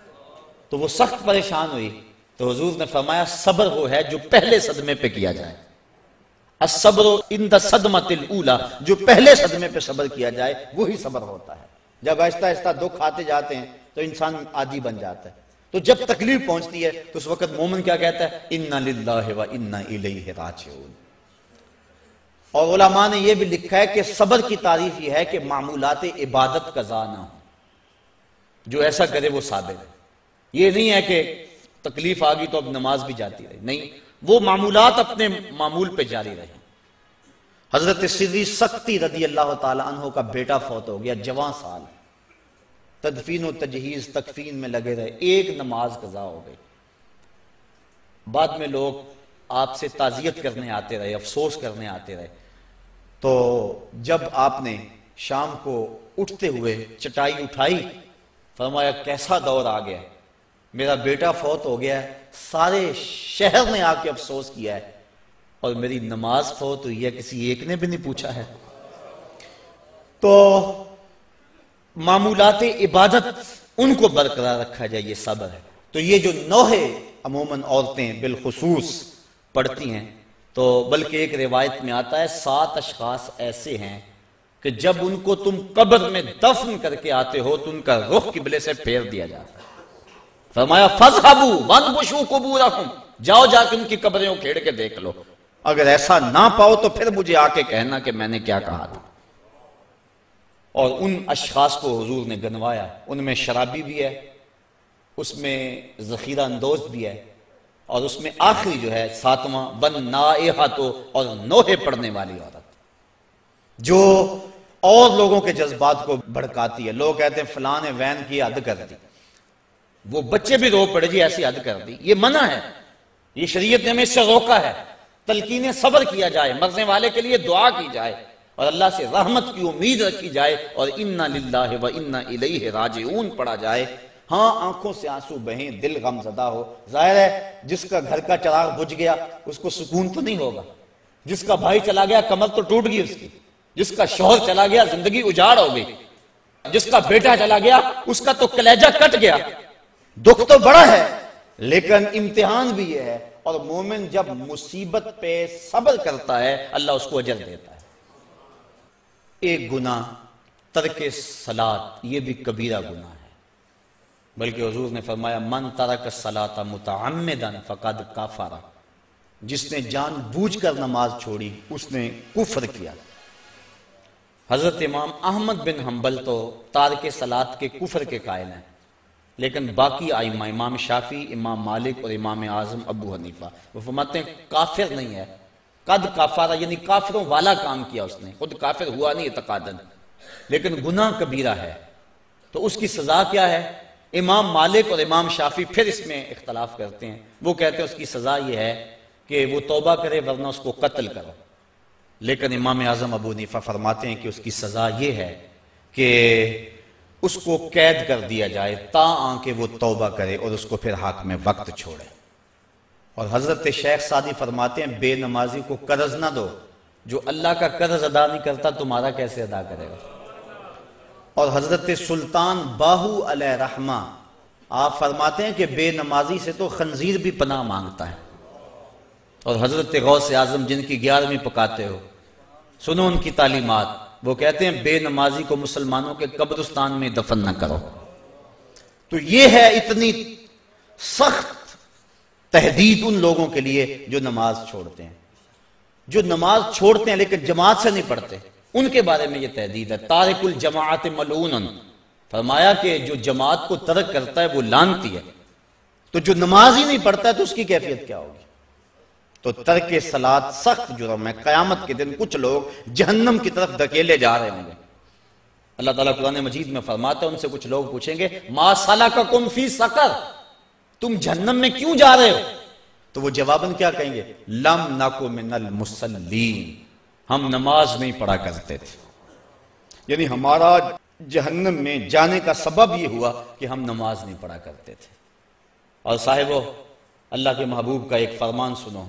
تو وہ سخت پریشان ہوئی، تو حضور نے فرمایا صبر وہ ہے جو پہلے صدمے پہ کیا جائے، الصبر عند الصدمۃ الاولی، جو پہلے صدمے پہ صبر کیا جائے وہی صبر ہوتا ہے۔ جب آہستہ آہستہ دکھ آتے جاتے ہیں تو انسان عادی بن جاتا ہے، تو جب تکلیف پہنچتی ہے تو اس وقت مومن کیا کہتا ہے؟ انا للہ و انا الیہ راجعون۔ اور علماء نے یہ بھی لکھا ہے کہ صبر کی تعریف یہ ہے کہ معمولات عبادت قضا نہ ہو، جو ایسا کرے وہ صابر ہے۔ یہ نہیں ہے کہ تکلیف آ گئی تو اب نماز بھی جاتی رہے، نہیں، وہ معمولات اپنے معمول پہ جاری رہے۔ حضرت سری سختی رضی اللہ تعالی عنہ کا بیٹا فوت ہو گیا، جوان سال، تدفین و تجہیز تکفین میں لگے رہے، ایک نماز قضا ہو گئی۔ بعد میں لوگ آپ سے تعزیت کرنے آتے رہے، افسوس کرنے آتے رہے، تو جب آپ نے شام کو اٹھتے ہوئے چٹائی اٹھائی، فرمایا کیسا دور آ گیا، میرا بیٹا فوت ہو گیا ہے، سارے شہر نے آ کے افسوس کیا ہے، اور میری نماز فوت ہوئی ہے، کسی ایک نے بھی نہیں پوچھا ہے۔ تو معمولات عبادت ان کو برقرار رکھا جائے، یہ صبر ہے۔ تو یہ جو نوحے عموماً عورتیں بالخصوص پڑھتی ہیں، تو بلکہ ایک روایت میں آتا ہے سات اشخاص ایسے ہیں کہ جب ان کو تم قبر میں دفن کر کے آتے ہو تو ان کا رخ قبلے سے پھیر دیا جاتا ہے۔ فرمایا فَاذْهَبُوا وَانْبُشُوا قُبُورَهُمْ، جاؤ جا کے ان کی قبریں اکھیڑ کے دیکھ لو، اگر ایسا نہ پاؤ تو پھر مجھے آ کے کہنا کہ میں نے کیا کہا تھا۔ اور ان اشخاص کو حضور نے گنوایا، ان میں شرابی بھی ہے، اس میں ذخیرہ اندوز بھی ہے، اور اس میں آخری جو ہے ساتواں وَالنَّائِحَةُ، اور نوحے پڑھنے والی عورت جو اور لوگوں کے جذبات کو بھڑکاتی ہے۔ لوگ کہتے ہیں فلاں نے وین کی حد کر دی، وہ بچے بھی رو پڑے جی ایسی حد کر دی، یہ منع ہے، یہ شریعت نے ہمیں اس سے روکا ہے۔ تلقین صبر کیا جائے، مرنے والے کے لیے دعا کی جائے، اور اللہ سے رحمت کی امید رکھی جائے، اور انا للہ و انا الیہ راجعون پڑھا جائے۔ ہاں آنکھوں سے آنسو بہیں، دل غم زدہ ہو، ظاہر ہے جس کا گھر کا چراغ بجھ گیا اس کو سکون تو نہیں ہوگا، جس کا بھائی چلا گیا کمر تو ٹوٹ گئی اس کی، جس کا شوہر چلا گیا زندگی اجاڑ ہو گئی، جس کا بیٹا چلا گیا اس کا تو کلیجہ کٹ گیا، دکھ تو بڑا ہے لیکن امتحان بھی یہ ہے۔ اور مومن جب مصیبت پہ صبر کرتا ہے اللہ اس کو اجر دیتا ہے۔ ایک گناہ ترک صلاۃ، یہ بھی کبیرہ گناہ ہے، بلکہ حضور نے فرمایا من ترک الصلاۃ متعمدا فقد کفر، جس نے جان بوجھ کر نماز چھوڑی اس نے کفر کیا۔ حضرت امام احمد بن حنبل تو تارک صلاۃ کے کفر کے قائل ہیں، لیکن باقی ائمہ امام شافعی، امام مالک اور امام اعظم ابو حنیفہ وہ فرماتے ہیں کافر نہیں ہے، قد کافرہ یعنی کافروں والا کام کیا اس نے، خود کافر ہوا نہیں اعتقاداً، لیکن گناہ کبیرہ ہے، تو اس کی سزا کیا ہے؟ امام مالک اور امام شافعی پھر اس میں اختلاف کرتے ہیں، وہ کہتے ہیں اس کی سزا یہ ہے کہ وہ توبہ کرے ورنہ اس کو قتل کرو، لیکن امام اعظم ابو حنیفہ فرماتے ہیں کہ اس کی سزا یہ ہے کہ اس کو قید کر دیا جائے تا آنکہ وہ توبہ کرے اور اس کو پھر حاکم وقت چھوڑے۔ اور حضرت شیخ سعدی فرماتے ہیں بے نمازی کو قرض نہ دو، جو اللہ کا قرض ادا نہیں کرتا تمہارا کیسے ادا کرے گا۔ اور حضرت سلطان باہو علیہ رحمہ آپ فرماتے ہیں کہ بے نمازی سے تو خنزیر بھی پناہ مانگتا ہے۔ اور حضرت غوث اعظم جن کی گیارہویں پکاتے ہو، سنو ان کی تعلیمات، وہ کہتے ہیں بے نمازی کو مسلمانوں کے قبرستان میں دفن نہ کرو۔ تو یہ ہے اتنی سخت تحدید ان لوگوں کے لیے جو نماز چھوڑتے ہیں، جو نماز چھوڑتے ہیں لیکن جماعت سے نہیں پڑھتے، ان کے بارے میں یہ تحدید ہے۔ تارک الجماعت ملعون، فرمایا کہ جو جماعت کو ترک کرتا ہے وہ لعنتی ہے، تو جو نماز ہی نہیں پڑھتا ہے تو اس کی کیفیت کیا ہوگی؟ تو ترک صلاۃ سخت جرم ہے۔ قیامت کے دن کچھ لوگ جہنم کی طرف دھکیلے جا رہے ہوں گے۔ اللہ تعالیٰ قرآن مجید میں فرماتا ہے ان سے کچھ لوگ پوچھیں گے ما سلککم فی سقر، تم جہنم میں کیوں جا رہے ہو؟ تو وہ جواباً کیا کہیں گے؟ لم نک من المصلین، ہم نماز نہیں پڑھا کرتے تھے۔ یعنی ہمارا جہنم میں جانے کا سبب یہ ہوا کہ ہم نماز نہیں پڑھا کرتے تھے۔ اور صاحبو، اللہ کے محبوب کا ایک فرمان سنو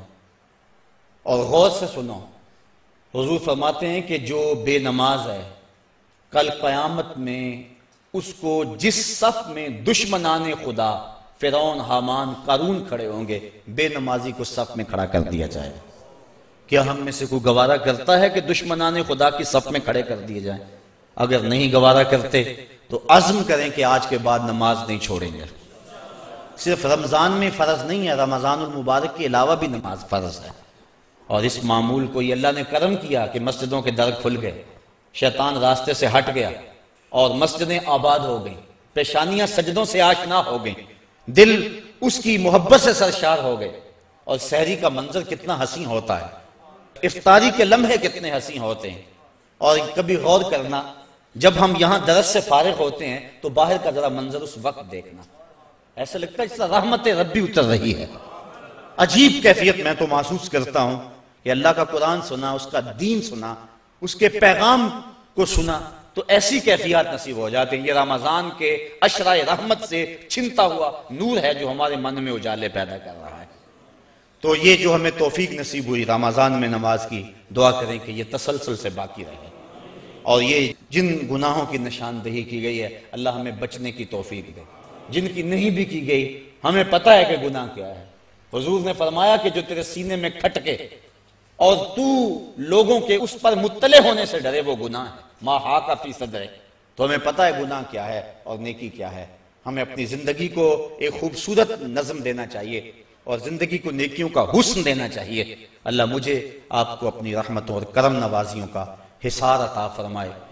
اور غور سے سنو۔ حضور فرماتے ہیں کہ جو بے نماز ہے کل قیامت میں اس کو جس صف میں دشمنان خدا فرعون، حامان، قارون کھڑے ہوں گے، بے نمازی کو صف میں کھڑا کر دیا جائے۔ کیا ہم میں سے کوئی گوارا کرتا ہے کہ دشمنان خدا کی صف میں کھڑے کر دیے جائیں؟ اگر نہیں گوارا کرتے تو عزم کریں کہ آج کے بعد نماز نہیں چھوڑیں گے۔ صرف رمضان میں فرض نہیں ہے، رمضان المبارک کے علاوہ بھی نماز فرض ہے۔ اور اس معمول کو یہ اللہ نے کرم کیا کہ مسجدوں کے در کھل گئے، شیطان راستے سے ہٹ گیا اور مسجدیں آباد ہو گئیں، پیشانیاں سجدوں سے آشنا ہو گئیں، دل اس کی محبت سے سرشار ہو گئے۔ اور سحری کا منظر کتنا حسین ہوتا ہے، افطاری کے لمحے کتنے حسین ہوتے ہیں۔ اور کبھی غور کرنا، جب ہم یہاں درس سے فارغ ہوتے ہیں تو باہر کا ذرا منظر اس وقت دیکھنا، ایسا لگتا ہے اس طرح رحمت ربی اتر رہی ہے۔ عجیب کیفیت میں تو محسوس کرتا ہوں کہ اللہ کا قرآن سنا، اس کا دین سنا، اس کے پیغام کو سنا تو ایسی کیفیات نصیب ہو جاتے ہیں۔ یہ رمضان کے عشرۂ رحمت سے چھنتا ہوا نور ہے جو ہمارے من میں اجالے پیدا کر رہا ہے۔ تو یہ جو ہمیں توفیق نصیب ہوئی رمضان میں نماز کی، دعا کریں کہ یہ تسلسل سے باقی رہے، اور یہ جن گناہوں کی نشاندہی کی گئی ہے اللہ ہمیں بچنے کی توفیق دے، جن کی نہیں بھی کی گئی ہمیں پتہ ہے کہ گناہ کیا ہے۔ حضور نے فرمایا کہ جو تیرے سینے میں کھٹکے اور تو لوگوں کے اس پر مطلع ہونے سے ڈرے وہ گناہ ہے۔ ما حاک فی صدرے، تو ہمیں پتہ ہے گناہ کیا ہے اور نیکی کیا ہے۔ ہمیں اپنی زندگی کو ایک خوبصورت نظم دینا چاہیے اور زندگی کو نیکیوں کا حسن دینا چاہیے۔ اللہ مجھے آپ کو اپنی رحمتوں اور کرم نوازیوں کا حصار عطا فرمائے۔